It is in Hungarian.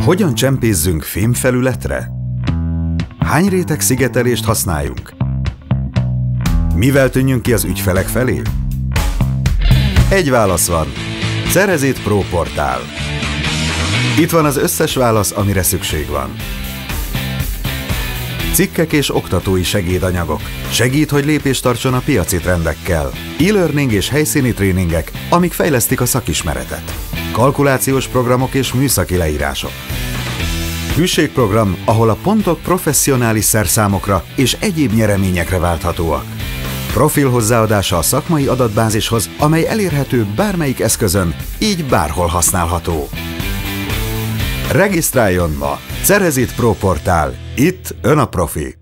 Hogyan csempézzünk fémfelületre? Hány réteg szigetelést használjunk? Mivel tűnjünk ki az ügyfelek felé? Egy válasz van. Cerezit Pro portál. Itt van az összes válasz, amire szükség van. Cikkek és oktatói segédanyagok. Segít, hogy lépést tartson a piaci trendekkel. E-learning és helyszíni tréningek, amik fejlesztik a szakismeretet. Kalkulációs programok és műszaki leírások. Hűségprogram, ahol a pontok professzionális szerszámokra és egyéb nyereményekre válthatóak. Profil hozzáadása a szakmai adatbázishoz, amely elérhető bármelyik eszközön, így bárhol használható. Regisztráljon ma! Cerezit Pro portál. Itt ön a profi.